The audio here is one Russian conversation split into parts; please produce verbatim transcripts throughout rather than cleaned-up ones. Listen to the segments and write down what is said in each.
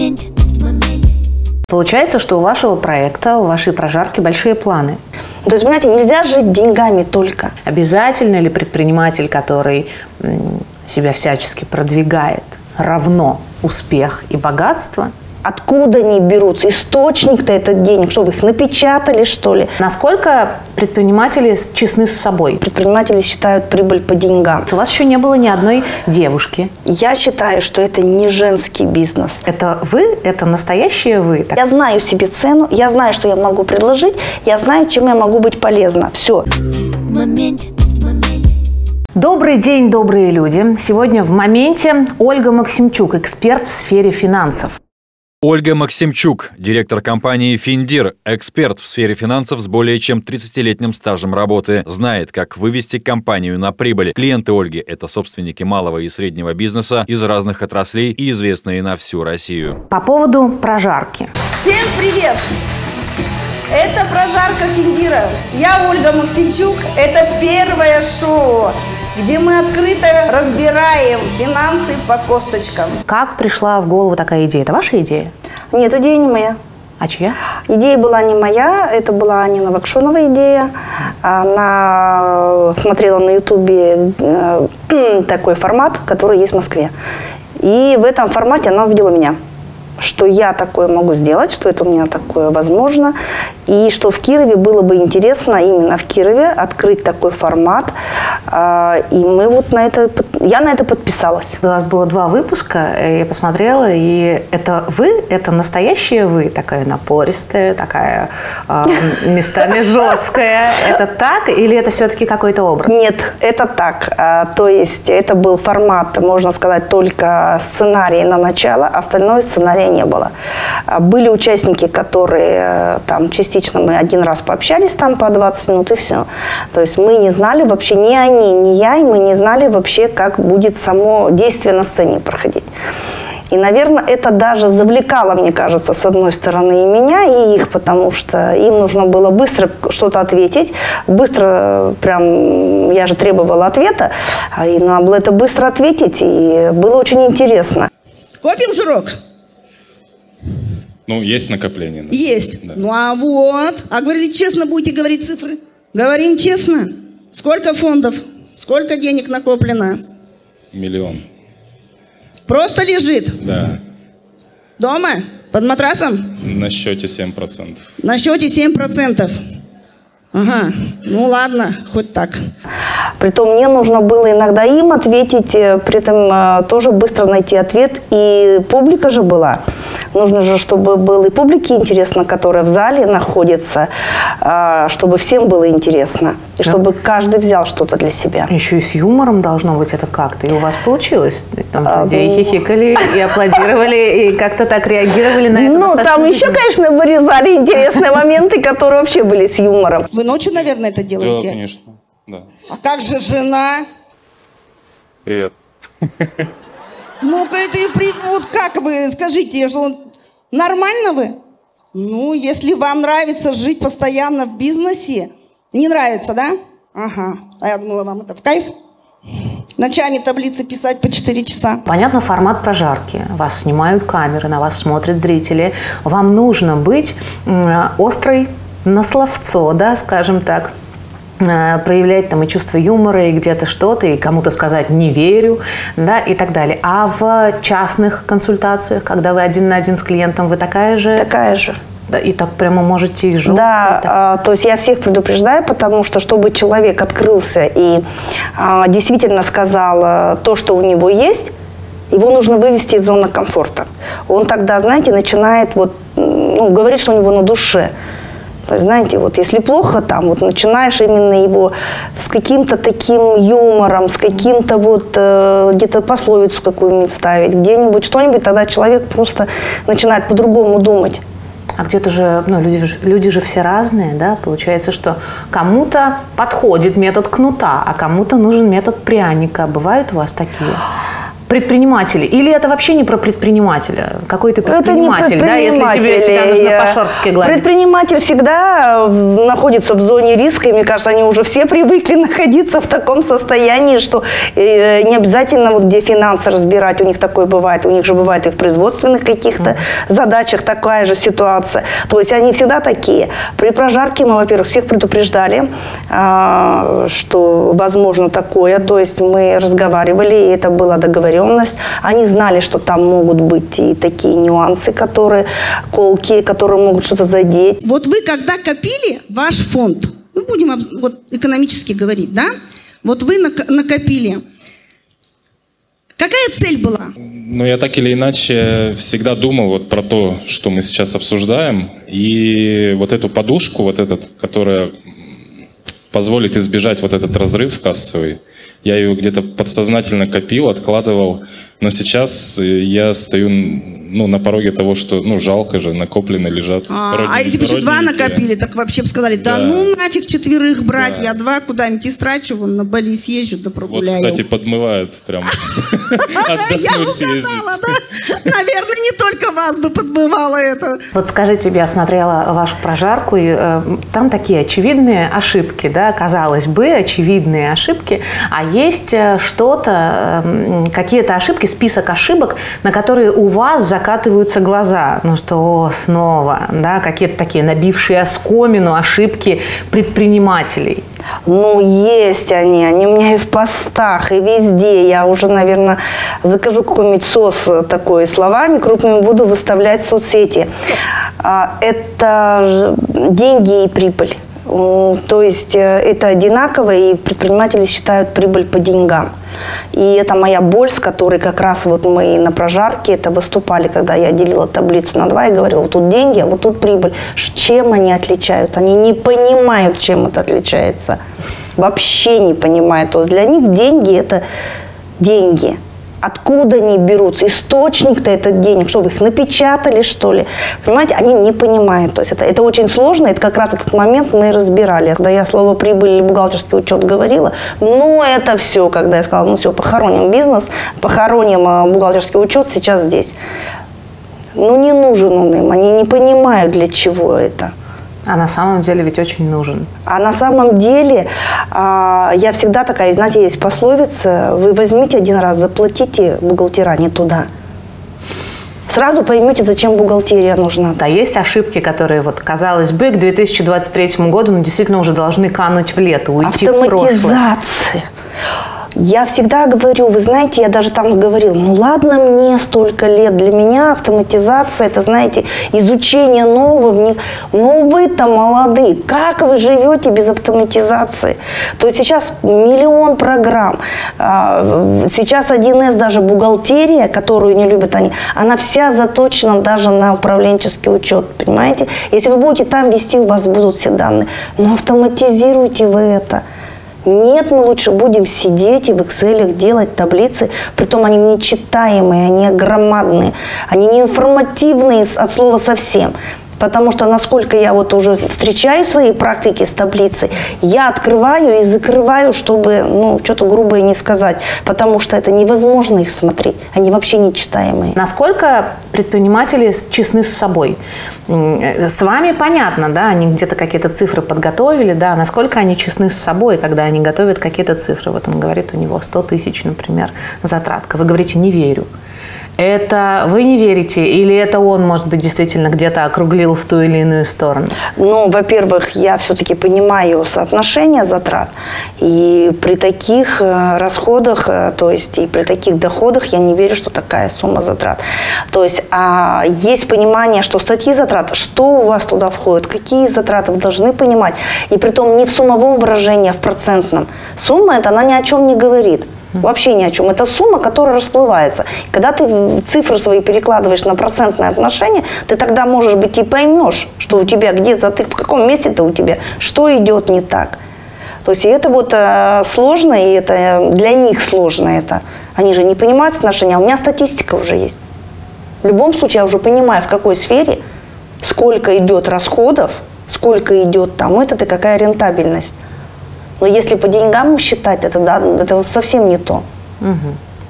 моменте, моменте. Получается, что у вашего проекта, у вашей прожарки большие планы. То есть, понимаете, нельзя жить деньгами только. Обязательно ли предприниматель, который себя всячески продвигает, равно успех и богатство? Откуда они берутся? Источник-то этот денег. Что, вы их напечатали, что ли? Насколько предприниматели честны с собой? Предприниматели считают прибыль по деньгам. У вас еще не было ни одной девушки. Я считаю, что это не женский бизнес. Это вы? Это настоящее вы? Я знаю себе цену, я знаю, что я могу предложить, я знаю, чем я могу быть полезна. Все. В моменте, в моменте. Добрый день, добрые люди. Сегодня в моменте Ольга Максимчук, эксперт в сфере финансов. Ольга Максимчук, директор компании «Финдир», эксперт в сфере финансов с более чем тридцатилетним стажем работы, знает, как вывести компанию на прибыль. Клиенты Ольги – это собственники малого и среднего бизнеса из разных отраслей и известные на всю Россию. По поводу прожарки. Всем привет! Это прожарка Финдира. Я Ольга Максимчук. Это первое шоу, где мы открыто разбираем финансы по косточкам. Как пришла в голову такая идея? Это ваша идея? Нет, идея не моя. А чья? Идея была не моя, это была Нина Вакшунова идея. Она смотрела на ютубе такой формат, который есть в Москве. И в этом формате она увидела меня. Что я такое могу сделать, что это у меня такое возможно, и что в Кирове было бы интересно именно в Кирове открыть такой формат. И мы вот на это, я на это подписалась. У вас было два выпуска, я посмотрела, и это вы, это настоящая вы, такая напористая, такая э, местами жесткая. Это так или это все-таки какой-то образ? Нет, это так. То есть это был формат, можно сказать, только сценарий на начало, остальное сценария не было. Были участники, которые там частично мы один раз пообщались там по двадцать минут и все. То есть мы не знали вообще, ни они, ни я, и мы не знали вообще, как будет само действие на сцене проходить. И, наверное, это даже завлекало, мне кажется, с одной стороны и меня, и их, потому что им нужно было быстро что-то ответить, быстро, прям, я же требовала ответа, и надо было это быстро ответить, и было очень интересно. Копим жирок? Ну, есть накопление. Да. Есть. Да. Ну, а вот. А говорили честно, будете говорить цифры? Говорим честно. Сколько фондов? Сколько денег накоплено? Миллион. Просто лежит? Да. Дома? Под матрасом? На счете семь процентов. На счете семь процентов. Ага, ну ладно, хоть так. Притом мне нужно было иногда им ответить, при этом тоже быстро найти ответ. И публика же была. Нужно же, чтобы было и публике интересно, которая в зале находится, чтобы всем было интересно. И чтобы каждый взял что-то для себя. Еще и с юмором должно быть это как-то. И у вас получилось. Там люди а, и хихикали, и аплодировали, и как-то так реагировали на это. Ну, там еще, конечно, вырезали интересные моменты, которые вообще были с юмором. Вы ночью, наверное, это делаете? Да, конечно. Да. А как же жена? Привет. Ну-ка, это и при... вот как вы, скажите, что нормально вы? Ну, если вам нравится жить постоянно в бизнесе, не нравится, да? Ага. А я думала, вам это в кайф? Ночами таблицы писать по четыре часа. Понятно, формат прожарки. Вас снимают камеры, на вас смотрят зрители. Вам нужно быть острой на словцо, да, скажем так. Проявлять там и чувство юмора, и где-то что-то, и кому-то сказать «не верю», да, и так далее. А в частных консультациях, когда вы один на один с клиентом, вы такая же? Такая же. Да, и так прямо можете и жестко. Да, а, то есть я всех предупреждаю, потому что, чтобы человек открылся и а, действительно сказал а, то, что у него есть, его нужно вывести из зоны комфорта. Он тогда, знаете, начинает вот, ну, говорить, что у него на душе. То есть, знаете, вот если плохо там, вот начинаешь именно его с каким-то таким юмором, с каким-то вот э, где-то пословицу какую-нибудь ставить, где-нибудь что-нибудь, тогда человек просто начинает по-другому думать. А где-то же, ну, люди, же, люди же все разные, да, получается, что кому-то подходит метод кнута, а кому-то нужен метод пряника. Бывают у вас такие? предприниматели? Или это вообще не про предпринимателя? Какой ты предприниматель, это не да, если тебе, тебя нужно по-шорстски гладить? Предприниматель всегда находится в зоне риска, и мне кажется, они уже все привыкли находиться в таком состоянии, что э, не обязательно вот где финансы разбирать, у них такое бывает, у них же бывает и в производственных каких-то mm-hmm. задачах такая же ситуация. То есть они всегда такие. При прожарке мы, во-первых, всех предупреждали, э, что возможно такое, то есть мы разговаривали, и это была договоренность. Они знали, что там могут быть и такие нюансы, которые колки, которые могут что-то задеть. Вот вы когда копили ваш фонд, мы будем вот экономически говорить, да? Вот вы накопили. Какая цель была? Ну, я так или иначе всегда думал вот про то, что мы сейчас обсуждаем, и вот эту подушку, вот этот, которая позволит избежать вот этот разрыв кассовый. Я ее где-то подсознательно копил, откладывал, но сейчас я стою ну, на пороге того, что ну жалко же, накоплено лежат. А, родненькие, а если бы еще два накопили, так вообще бы сказали, да, да ну нафиг четверых брать, да. Я два куда-нибудь истрачу, вон на Бали съезжу, да прогуляю. Вот, кстати, подмывает прям. Я угадала, да? Наверное, не только вас бы подмывало это. Вот скажите, я смотрела вашу прожарку, и там такие очевидные ошибки, да, казалось бы, очевидные ошибки, а есть что-то, какие-то ошибки, список ошибок, на которые у вас закатываются глаза. Ну что, о, снова, да, какие-то такие набившие оскомину ошибки предпринимателей. Ну, есть они, они у меня и в постах, и везде. Я уже, наверное, закажу какой-нибудь сос такой словами крупными, буду выставлять в соцсети. Это деньги и прибыль. То есть это одинаково, и предприниматели считают прибыль по деньгам. И это моя боль, с которой как раз вот мы на прожарке это выступали, когда я делила таблицу на два и говорила, вот тут деньги, а вот тут прибыль. Чем они отличаются? Они не понимают, чем это отличается. Вообще не понимают. То есть для них деньги – это деньги. Откуда они берутся? Источник-то этот денег. Что, вы их напечатали, что ли? Понимаете, они не понимают. То есть это, это очень сложно. Это как раз этот момент мы и разбирали. Когда я слово «прибыль» или «бухгалтерский учет» говорила, ну, это все, когда я сказала, ну, все, похороним бизнес, похороним бухгалтерский учет, сейчас здесь. Ну, не нужен он им. Они не понимают, для чего это. А на самом деле ведь очень нужен. А на самом деле а, я всегда такая, знаете, есть пословица, вы возьмите один раз, заплатите бухгалтера не туда. Сразу поймете, зачем бухгалтерия нужна. Да, есть ошибки, которые, вот, казалось бы, к две тысячи двадцать третьему году ну, действительно уже должны кануть в лето, уйти в прошлое. Автоматизация. Я всегда говорю, вы знаете, я даже там говорила, ну ладно мне столько лет, для меня автоматизация, это, знаете, изучение нового в них. Но вы-то молодые, как вы живете без автоматизации? То есть сейчас миллион программ, сейчас один эс даже бухгалтерия, которую не любят они, она вся заточена даже на управленческий учет, понимаете? Если вы будете там вести, у вас будут все данные, но автоматизируйте вы это. Нет, мы лучше будем сидеть и в Excel делать таблицы, притом они нечитаемые, они громадные, они не информативные от слова совсем. Потому что, насколько я вот уже встречаю свои практики с таблицей, я открываю и закрываю, чтобы, ну, что-то грубое не сказать. Потому что это невозможно их смотреть. Они вообще нечитаемые. Насколько предприниматели честны с собой? С вами понятно, да, они где-то какие-то цифры подготовили, да, насколько они честны с собой, когда они готовят какие-то цифры. Вот он говорит, у него сто тысяч, например, затратка. Вы говорите, не верю. Это вы не верите или это он, может быть, действительно где-то округлил в ту или иную сторону? Ну, во-первых, я все-таки понимаю соотношение затрат. И при таких расходах, то есть и при таких доходах я не верю, что такая сумма затрат. То есть а, есть понимание, что статьи затрат, что у вас туда входит, какие затраты, вы должны понимать. И притом не в суммовом выражении, а в процентном. Сумма это она ни о чем не говорит. Вообще ни о чем. Это сумма, которая расплывается. Когда ты цифры свои перекладываешь на процентное отношение, ты тогда, может быть, и поймешь, что у тебя где-то, в каком месте-то у тебя, что идет не так. То есть и это вот э, сложно, и это для них сложно это. Они же не понимают отношения, а у меня статистика уже есть. В любом случае я уже понимаю, в какой сфере, сколько идет расходов, сколько идет там это, и какая рентабельность. Но если по деньгам считать, это, да, это совсем не то. Угу.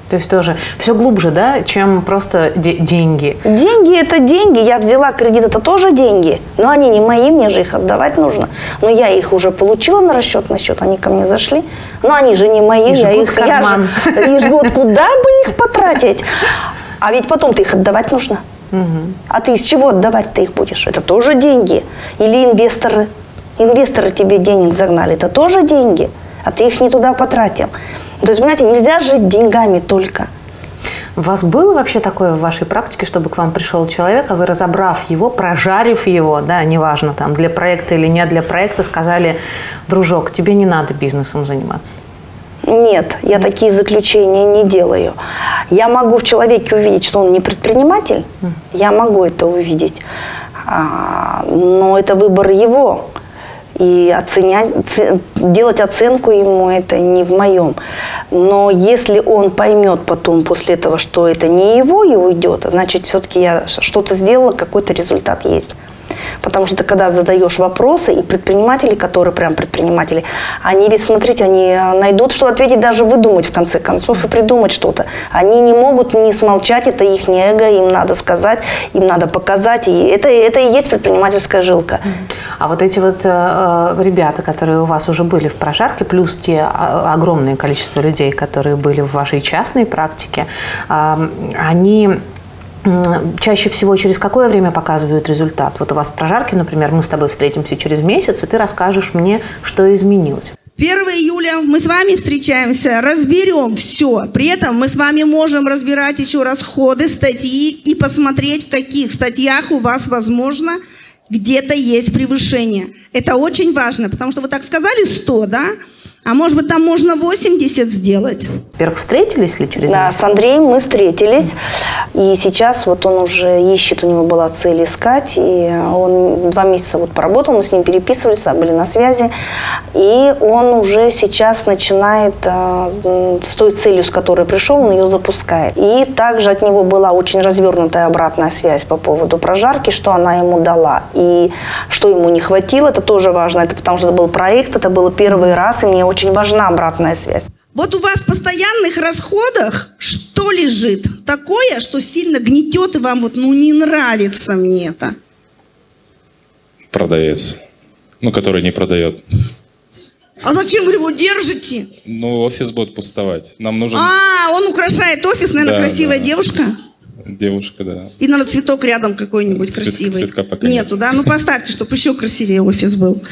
То есть тоже все глубже, да, чем просто де- деньги. Деньги – это деньги. Я взяла кредит, это тоже деньги. Но они не мои, мне же их отдавать нужно. Но я их уже получила на расчетный счет, они ко мне зашли. Но они же не мои, И я жгут их, в карман. я же, и жгут, куда бы их потратить? А ведь потом-то их отдавать нужно. Угу. А ты из чего отдавать ты их будешь? Это тоже деньги. Или инвесторы. Инвесторы тебе денег загнали, это тоже деньги. А ты их не туда потратил. То есть, понимаете, нельзя жить деньгами только. У вас было вообще такое в вашей практике, чтобы к вам пришел человек, а вы, разобрав его, прожарив его, да, неважно, там, для проекта или не для проекта, сказали: дружок, тебе не надо бизнесом заниматься? Нет, я такие заключения не делаю. Я могу в человеке увидеть, что он не предприниматель, я могу это увидеть, но это выбор его. И оценять, делать оценку ему это не в моем. Но если он поймет потом после этого, что это не его и уйдет, значит, все-таки я что-то сделала, какой-то результат есть. Потому что ты, когда задаешь вопросы, и предприниматели, которые прям предприниматели, они ведь, смотрите, они найдут, что ответить, даже выдумать в конце концов и придумать что-то. Они не могут не смолчать, это их эго, им надо сказать, им надо показать. И это, это и есть предпринимательская жилка. А вот эти вот э, ребята, которые у вас уже были в прожарке, плюс те огромное количество людей, которые были в вашей частной практике, э, они... чаще всего через какое время показывают результат? Вот у вас в прожарке, например, мы с тобой встретимся через месяц, и ты расскажешь мне, что изменилось. первого июля мы с вами встречаемся, разберем все. При этом мы с вами можем разбирать еще расходы, статьи и посмотреть, в каких статьях у вас, возможно, где-то есть превышение. Это очень важно, потому что вы так сказали сто, да? А может быть, там можно восемьдесят сделать? Во-первых, встретились ли через Да, месяц? с Андреем мы встретились. И сейчас вот он уже ищет, у него была цель искать. И он два месяца вот поработал, мы с ним переписывались, были на связи. И он уже сейчас начинает, с той целью, с которой пришел, он ее запускает. И также от него была очень развернутая обратная связь по поводу прожарки, что она ему дала. И что ему не хватило, это тоже важно. Это потому что это был проект, это был первый раз, и мне очень важна обратная связь. Вот у вас в постоянных расходах что лежит такое, что сильно гнетет и вам вот, ну, не нравится мне это? Продавец. Ну, который не продает. А зачем вы его держите? Ну, офис будет пустовать. Нам нужен... А, он украшает офис, наверное, Да, красивая да. девушка? Девушка, да. И, наверное, цветок рядом какой-нибудь Цвет- красивый. цветка пока Нету, нет. да? Ну, поставьте, чтобы еще красивее офис был.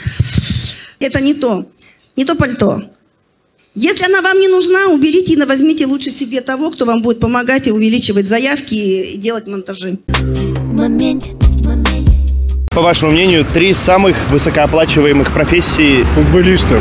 Это не то. Не то пальто. Если она вам не нужна, уберите и возьмите лучше себе того, кто вам будет помогать и увеличивать заявки и делать монтажи. Момент, момент. По вашему мнению, три самых высокооплачиваемых профессии? Футболистом,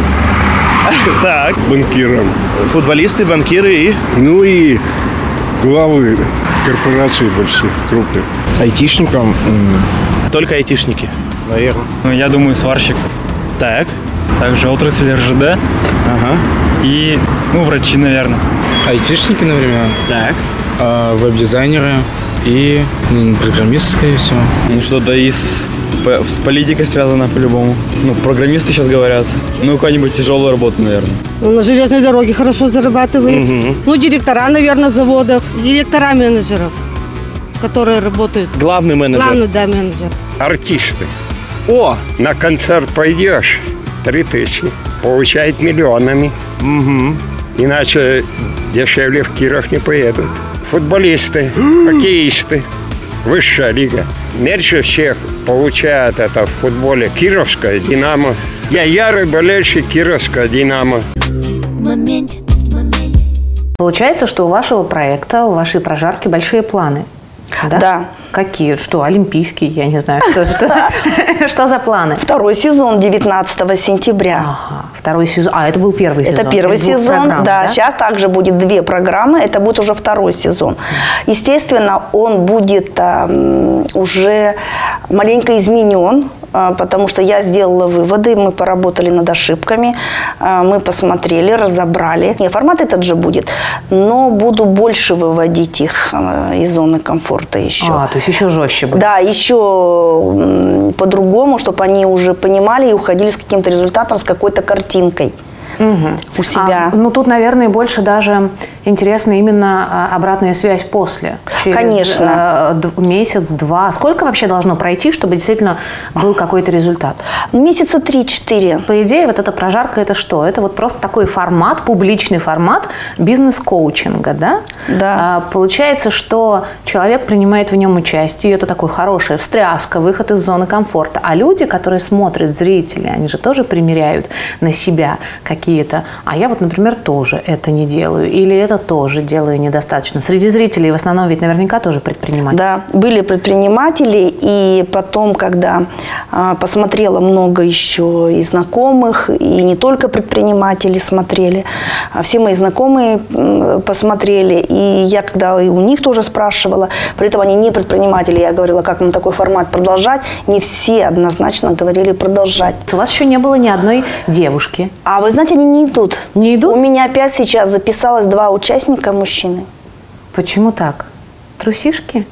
Так, банкиром, футболисты, банкиры и... ну и главы корпораций больших, крупных. Айтишником, Только айтишники. наверное. Ну, я думаю, сварщик. Так, Также отрасль эр жэ дэ ага, и, ну, врачи, наверное. Айтишники, например, так. а, веб-дизайнеры и м, программисты, скорее всего. Ну, что-то из, с политикой связано по-любому. Ну, программисты сейчас говорят. Ну, какая-нибудь тяжелая работа, наверное. Ну, на железной дороге хорошо зарабатывает. Мгм. Ну, директора, наверное, заводов. Директора менеджеров, которые работают. Главный менеджер. Главный, да, менеджер. Артисты. О! На концерт пойдешь, три тысячи. Получает миллионами. Угу. Иначе дешевле в Киров не поедут. Футболисты, хоккеисты. Высшая лига. Меньше всех получает это в футболе Кировская «Динамо». Я ярый болельщик Кировская «Динамо». Момент, момент. Получается, что у вашего проекта, у вашей прожарки большие планы. Да? Да. Какие? Что, олимпийские? Я не знаю, что это. Что за планы? Второй сезон девятнадцатого сентября. Ага, второй сезон. А, это был первый сезон. Это первый из двух сезон, программ, да. Сейчас также будет две программы, это будет уже второй сезон. Естественно, он будет а, уже маленько изменен, а, потому что я сделала выводы, мы поработали над ошибками, а, мы посмотрели, разобрали. Не, формат этот же будет, но буду больше выводить их а, из зоны комфорта еще. А, то есть еще жестче будет. Да, еще м, по-другому, чтобы они уже понимали и уходили с каким-то результатом, с какой-то картинкой. угу. у себя. А, ну, тут, наверное, больше даже интересна именно обратная связь после. Через, Конечно. Э, месяц-два. Сколько вообще должно пройти, чтобы действительно был какой-то результат? Месяца три-четыре. По идее, вот эта прожарка – это что? Это вот просто такой формат, публичный формат бизнес-коучинга, да? Да. А, получается, что человек принимает в нем участие, это такой хорошая встряска, выход из зоны комфорта. А люди, которые смотрят, зрители, они же тоже примеряют на себя какие-то. А я вот, например, тоже это не делаю. Или это тоже делаю недостаточно. Среди зрителей в основном ведь наверняка тоже предприниматели. Да, были предприниматели. И потом, когда а, посмотрела много еще и знакомых, и не только предприниматели смотрели, а все мои знакомые посмотрели. И я, когда и у них тоже спрашивала, при этом они не предприниматели, я говорила, как нам такой формат продолжать. Не все однозначно говорили продолжать. У вас еще не было ни одной девушки. А вы знаете, они не идут. Не идут? У меня опять сейчас записалось два участника мужчины. Почему так? Трусишки?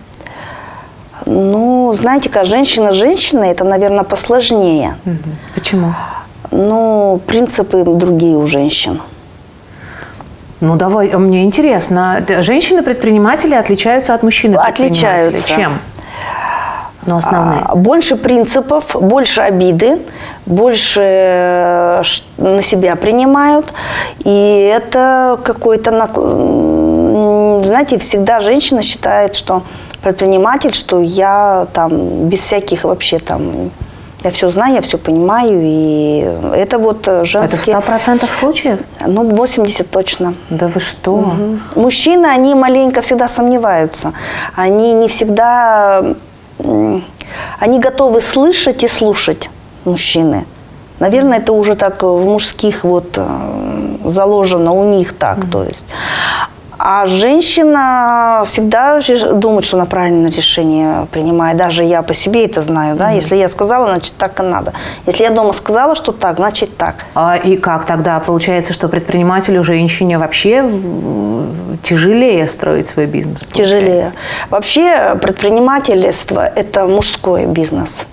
Ну, знаете, как женщина-женщина, это, наверное, посложнее. Угу. Почему? Ну, принципы другие у женщин. Ну, давай, мне интересно. Женщины-предприниматели отличаются от мужчин-предпринимателей? Отличаются. Чем? Ну, основные. Больше принципов, больше обиды, больше на себя принимают. И это какой-то... Знаете, всегда женщина считает, что предприниматель, что я там без всяких вообще там... Я все знаю, я все понимаю, и это вот женские... Это в ста процентах случаев? Ну, восемьдесят точно. Да вы что? Угу. Мужчины, они маленько всегда сомневаются. Они не всегда... Они готовы слышать и слушать, мужчины. Наверное, это уже так в мужских вот заложено, у них так, mm-hmm. то есть. А женщина всегда думает, что она правильное решение принимает. Даже я по себе это знаю, да. Mm-hmm. Если я сказала, значит, так и надо. Если я дома сказала, что так, значит, так. А и как тогда? Получается, что предпринимателю, женщине вообще тяжелее строить свой бизнес? Получается? Тяжелее. Вообще предпринимательство – это мужской бизнес.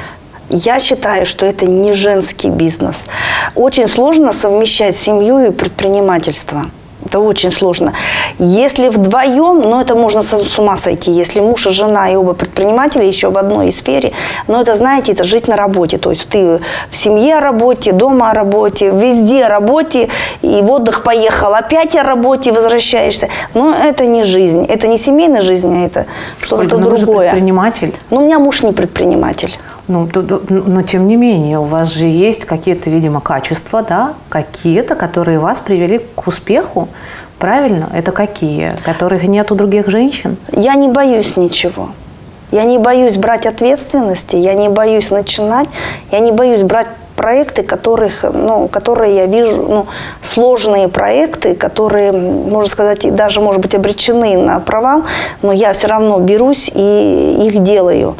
Я считаю, что это не женский бизнес. Очень сложно совмещать семью и предпринимательство. Это очень сложно. Если вдвоем, ну это можно с ума сойти. Если муж и жена и оба предприниматели еще в одной сфере, но это, знаете, это жить на работе. То есть ты в семье о работе, дома о работе, везде о работе, и в отдых поехал, опять о работе возвращаешься. Но это не жизнь. Это не семейная жизнь, а это что-то другое. Вы же предприниматель. Ну, у меня муж не предприниматель. Ну, но тем не менее, у вас же есть какие-то, видимо, качества, да, какие-то, которые вас привели к успеху, правильно? Это какие? Которых нет у других женщин? Я не боюсь ничего. Я не боюсь брать ответственности, я не боюсь начинать, я не боюсь брать проекты, которых, ну, которые я вижу, ну, сложные проекты, которые, можно сказать, даже, может быть, обречены на провал, но я все равно берусь и их делаю.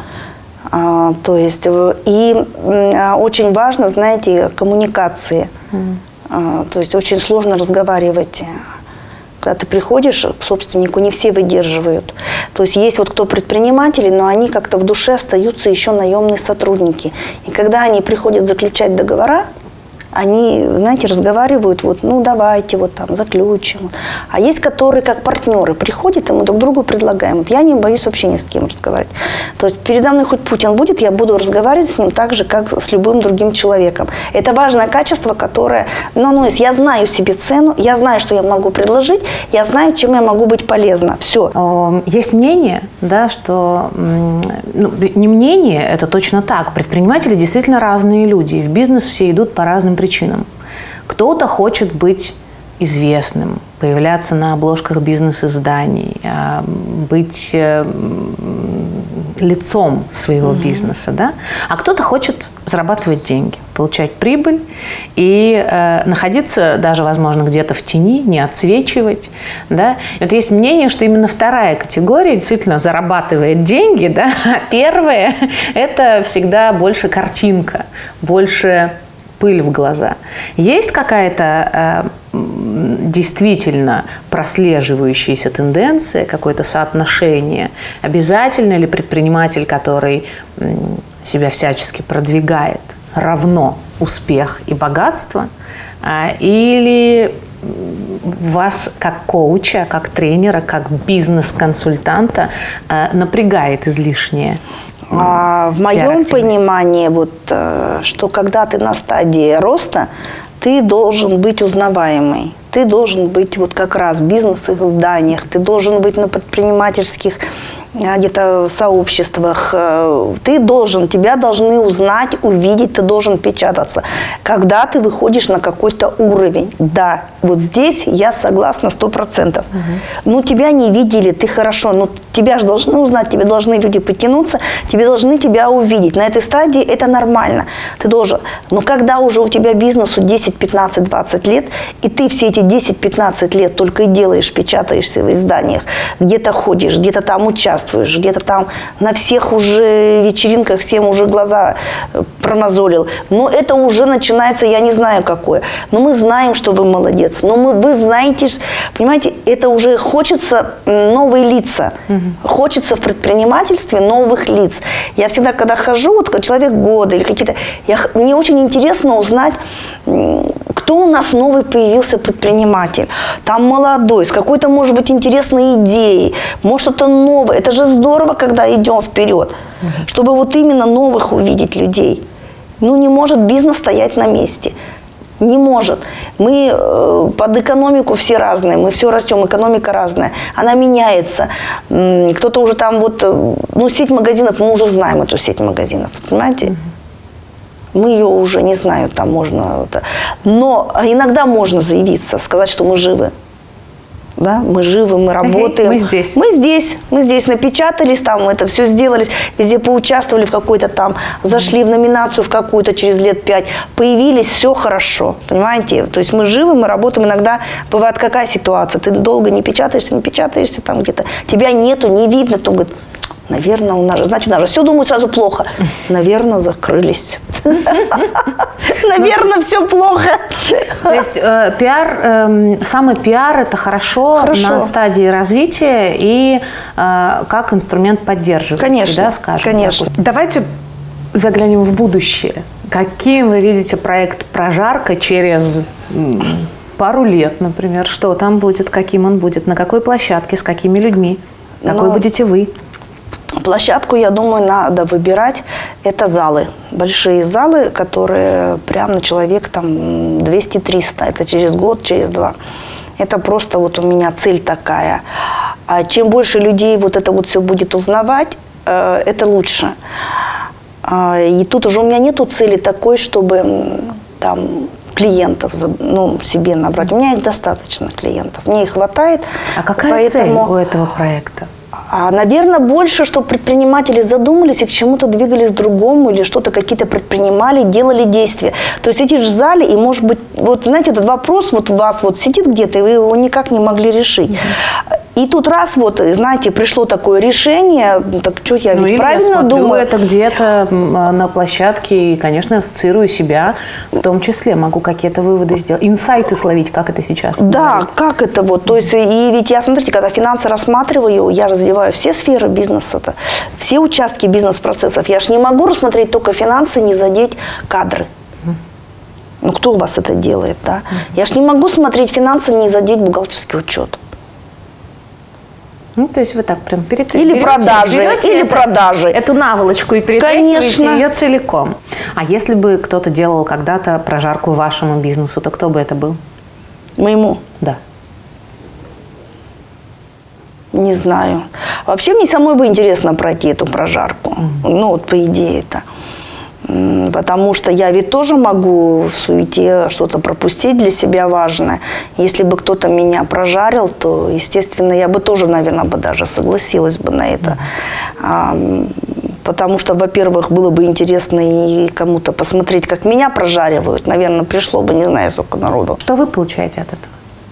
А, то есть, и а, очень важно, знаете, коммуникации. Mm. А, то есть, очень сложно разговаривать. Когда ты приходишь к собственнику, не все выдерживают. То есть, есть вот кто предприниматели, но они как-то в душе остаются еще наемные сотрудники. И когда они приходят заключать договора, они, знаете, разговаривают, вот, ну, давайте, вот там, заключим. А есть, которые как партнеры приходят, и мы друг другу предлагаем. Вот я не боюсь вообще ни с кем разговаривать. То есть передо мной хоть Путин будет, я буду разговаривать с ним так же, как с любым другим человеком. Это важное качество, которое, ну, ну, я знаю себе цену, я знаю, что я могу предложить, я знаю, чем я могу быть полезна. Все. Есть мнение, да, что, ну, не мнение, это точно так. Предприниматели действительно разные люди. В бизнес все идут по разным причинам. Кто-то хочет быть известным, появляться на обложках бизнес-изданий, быть лицом своего mm-hmm. бизнеса, да? А кто-то хочет зарабатывать деньги, получать прибыль и э, находиться даже, возможно, где-то в тени, не отсвечивать, да? И вот есть мнение, что именно вторая категория действительно зарабатывает деньги, да? А первая – это всегда больше картинка, больше пыль в глаза. Есть какая-то э, действительно прослеживающаяся тенденция, какое-то соотношение? Обязательно ли предприниматель, который э, себя всячески продвигает, равно успех и богатство? Или вас как коуча, как тренера, как бизнес-консультанта напрягает излишнее? А в моем понимании, вот, что когда ты на стадии роста, ты должен быть узнаваемый. Ты должен быть вот как раз в бизнес-изданиях, ты должен быть на предпринимательских где-то сообществах. Ты должен, тебя должны узнать, увидеть, ты должен печататься. Когда ты выходишь на какой-то уровень, да, вот здесь я согласна сто процентов. Угу. Ну, тебя не видели, ты хорошо, но тебя же должны узнать, тебе должны люди потянуться, тебе должны тебя увидеть. На этой стадии это нормально, ты должен. Но когда уже у тебя бизнесу десять, пятнадцать, двадцать лет, и ты все эти десять-пятнадцать лет только и делаешь, печатаешься в изданиях, где-то ходишь, где-то там участвуешь, где-то там на всех уже вечеринках всем уже глаза промозолил. Но это уже начинается, я не знаю какое. Но мы знаем, что вы молодец. Но мы, вы знаете, понимаете, это уже хочется новые лица. Угу. Хочется в предпринимательстве новых лиц. Я всегда, когда хожу, вот когда человек года или какие-то... Я, мне очень интересно узнать, кто у нас новый появился предприниматель. Там молодой, с какой-то, может быть, интересной идеей. Может, что-то новое. Это же здорово, когда идем вперед. Угу. Чтобы вот именно новых увидеть людей. Ну, не может бизнес стоять на месте. Не может. Мы э, под экономику все разные, мы все растем, экономика разная. Она меняется. Кто-то уже там вот, ну, сеть магазинов, мы уже знаем эту сеть магазинов, понимаете? Mm-hmm. Мы ее уже, не знаю, там можно... Но иногда можно заявиться, сказать, что мы живы. Да, мы живы, мы работаем. Мы здесь. Мы здесь, мы здесь напечатались, там это все сделали, везде поучаствовали в какой-то там, зашли в номинацию в какую-то через лет пять, появились, все хорошо, понимаете? То есть мы живы, мы работаем. Иногда бывает какая ситуация, ты долго не печатаешься, не печатаешься там где-то, тебя нету, не видно, то говорит, наверное, у нас же, значит, у нас же все думают сразу плохо. Наверное, закрылись. Наверное, все плохо. То есть пиар, самый пиар – это хорошо на стадии развития и как инструмент поддерживания. Конечно, конечно. Давайте заглянем в будущее. Каким вы видите проект «Прожарка» через пару лет, например? Что там будет, каким он будет, на какой площадке, с какими людьми? Какой будете вы? Площадку, я думаю, надо выбирать. Это залы. Большие залы, которые прям на человек там двести-триста. Это через год, через два. Это просто вот у меня цель такая. А чем больше людей вот это вот все будет узнавать, это лучше. И тут уже у меня нету цели такой, чтобы там клиентов, ну, себе набрать. У меня их достаточно клиентов. Мне их хватает. А какая поэтому... цель у этого проекта? А, наверное, больше, чтобы предприниматели задумались и к чему-то двигались к другому, или что-то какие-то предпринимали, делали действия. То есть сидишь в зале, и, может быть, вот, знаете, этот вопрос вот у вас вот сидит где-то, и вы его никак не могли решить. Mm-hmm. И тут раз вот, знаете, пришло такое решение, так что я ну, ведь правильно я смотрю, думаю? Это где-то на площадке, и, конечно, ассоциирую себя, в том числе могу какие-то выводы сделать, инсайты словить, как это сейчас. Да, нравится. Как это вот, то есть, и ведь я, смотрите, когда финансы рассматриваю, я развиваю все сферы бизнеса, все участки бизнес-процессов, я же не могу рассмотреть только финансы, не задеть кадры. Ну, кто у вас это делает, да? Я же не могу смотреть финансы, не задеть бухгалтерский учет. Ну, то есть вы так прям перед Или берете, продажи, берете или это, продажи. Эту наволочку и перетряхиваете ее целиком. А если бы кто-то делал когда-то прожарку вашему бизнесу, то кто бы это был? Моему? Да. Не знаю. Вообще мне самой бы интересно пройти эту прожарку. Mm-hmm. Ну, вот по идее это. Потому что я ведь тоже могу в суете что-то пропустить для себя важное. Если бы кто-то меня прожарил, то, естественно, я бы тоже, наверное, бы даже согласилась бы на это. Потому что, во-первых, было бы интересно и кому-то посмотреть, как меня прожаривают. Наверное, пришло бы, не знаю, сколько народу. Что вы получаете от этого?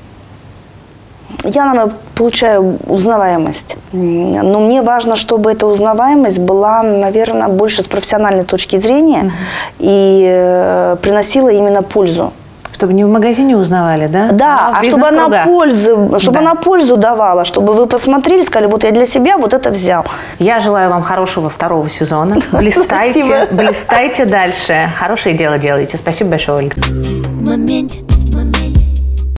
Я, наверное, получаю узнаваемость. Но мне важно, чтобы эта узнаваемость была, наверное, больше с профессиональной точки зрения угу. и э, приносила именно пользу. Чтобы не в магазине узнавали, да? Да, а, а чтобы, она пользу, чтобы да. она пользу давала, чтобы вы посмотрели, сказали, вот я для себя вот это взял. Я желаю вам хорошего второго сезона. Блистайте, блистайте дальше. Хорошее дело делаете. Спасибо большое, Ольга.